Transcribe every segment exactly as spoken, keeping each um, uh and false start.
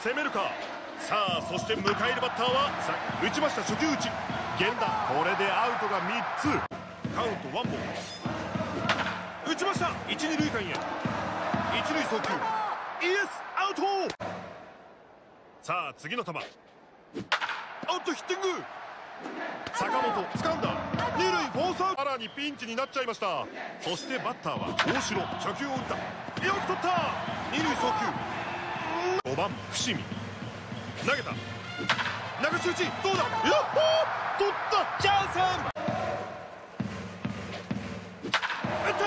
攻めるか。さあそして迎えるバッターはさ打ちました。初球打ち源田、これでアウトがみっつ。カウントワンボール。打ちました。一二塁間へ一塁送球イエスアウト。さあ次の球、アウトヒッティング。坂本掴んだ。二塁フォースアウト。さらにピンチになっちゃいました。そしてバッターは大城、初球を打った。よく取った。二塁送球。ごばん伏見投げた。流し打ちどうだ。やっほー取った。チャンス打った。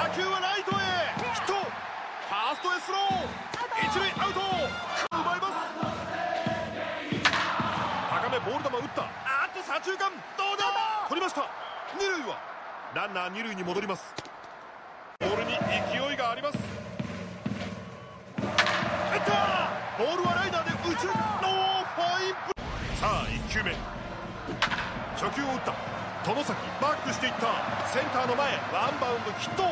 打球はライトへヒット。ファーストへスロー一塁アウト。奪います。高めボール球打った。あっと左中間どうだ。取りました。二塁はランナー二塁に戻ります。ボールに勢いがあります。打ったボールはライナーで打ち抜く。ノーファインプ。さあいっきゅうめ初球を打った。外崎バックしていった。センターの前ワンバウンドヒット。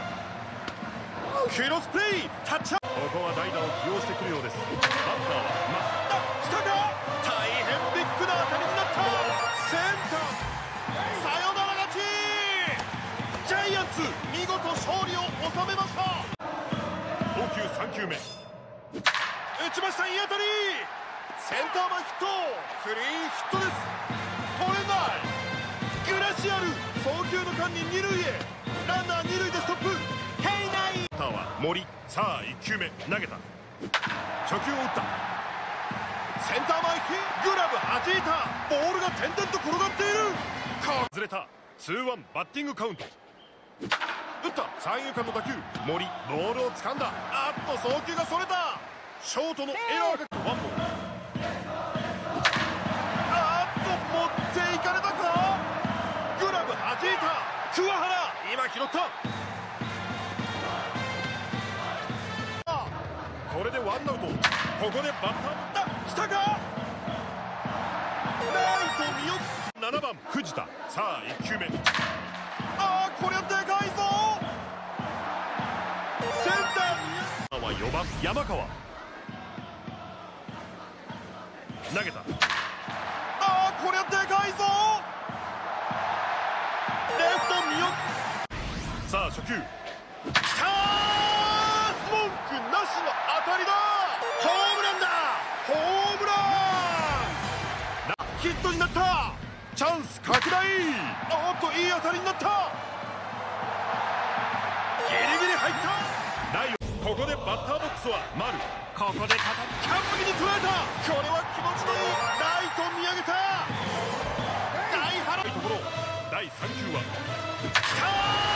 クロスプレータッチアップ。ここは代打を起用してくるようです。バッターはまず来たか。大変ビッグな当たりになった。センターサヨナラ勝ち。ジャイアンツ見事勝利を収めました。投球さんきゅうめ打ちました。いい当たり。センター前ヒット。クリーンヒットです。取れない。グラシアル送球の間に二塁へ。ランナー二塁でストップ。ヘイナイ。バッターは森。さあいっきゅうめ投げた。初球を打った。センター前ヒグラブ弾いた。ボールが点々と転がっている。外れた。ツーワンバッティングカウント。打った。三遊間の打球。森ボールを掴んだ。あっと送球がそれた。ショートのエラーがワンボール。あっと持っていかれたか。グラブ弾いた。桑原今拾った。これでワンアウト。ここでバッターだ。来たか。ライト見送。ななばん藤田。さあいっきゅうめあーこりゃでかいぞ。センターはよばん山川投げた。あーこりゃでかいぞ。レフト見送。さあ初球きたー。文句なしの当たりだ。ホームランだ。ホームランヒットになった。チャンス拡大。おっといい当たりになった。ギリギリ入った。ライオンここでバッターボックスは丸。ここで完璧に捉えた。これは気持ちのいい。ライト見上げた。大原ところだいさん球はきたー。